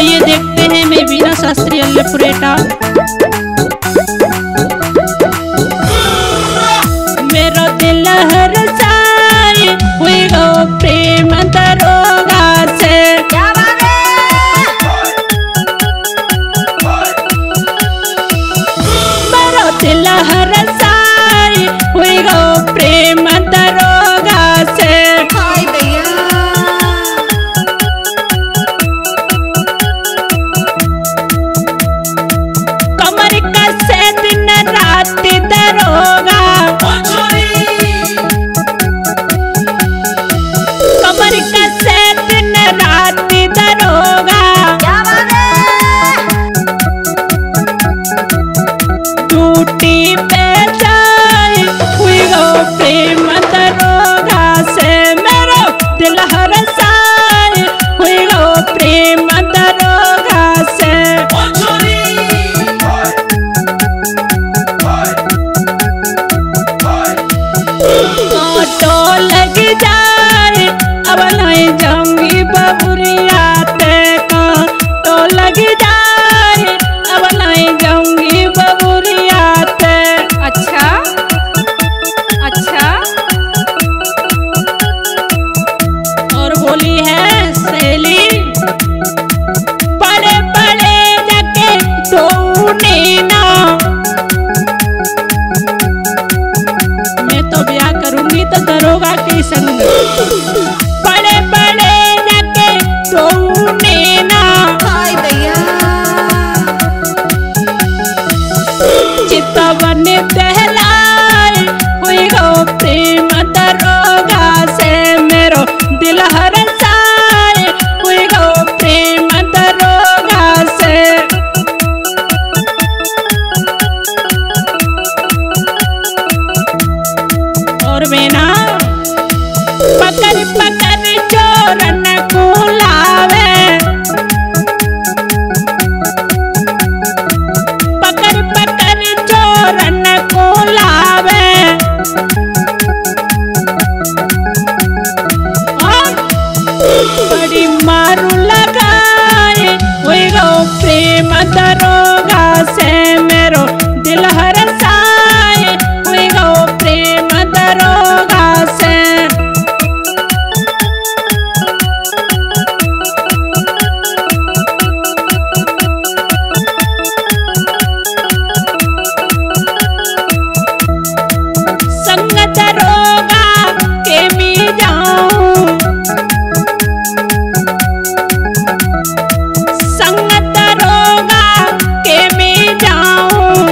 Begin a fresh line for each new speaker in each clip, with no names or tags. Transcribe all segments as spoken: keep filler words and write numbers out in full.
आइए देखते हैं मैं वीणा शास्त्री अल्लेपुरेटा। मेरा दिल हर साई हुई गो प्रेम दरोगा से। क्या बात है? मेरा दिल हर साई हुई गो प्रेम दरोगा से। कमर कसे दिन रात दरोगा, कमर कसे दिन रात दरोगा। क्या बात है? टूटी पे जाए हुई गो प्रेम दरोगा से। मेरा दिल हर साए हुई गो प्रेम दरोगा से। तो लग जाए अब नहीं जाऊंगी बबुरिया ते का। तो लग जाए अब नहीं जाऊंगी बबुरिया ते। अच्छा अच्छा। और बोली है सहेली, बड़े बड़े जाके दो नैना। मैं तो ब्याह करूंगी तो दरोगा के संग। बड़े बड़े जाके दो नैना। चितवन दहलाए हुई गो प्रेम दरोगा से। मेरो दिल हर साए हुई गो प्रेम दरोगा से। और वीणा, पकड़ पकड़ चोरन को लावे, पकड़ पकड़ चोरन को लावे। और बड़ी मारू लगाए हुई गो प्रेम दरोगा से। मेरो दिल हर साए हुई गो प्रेम दरोगा से। संग दरोगा के मी जाऊं, संग दरोगा के मी जाऊं।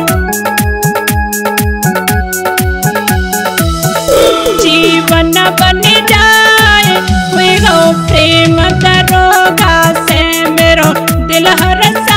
जीवन बन जाए हुई गो प्रेम दरोगा से। मेरो दिल हर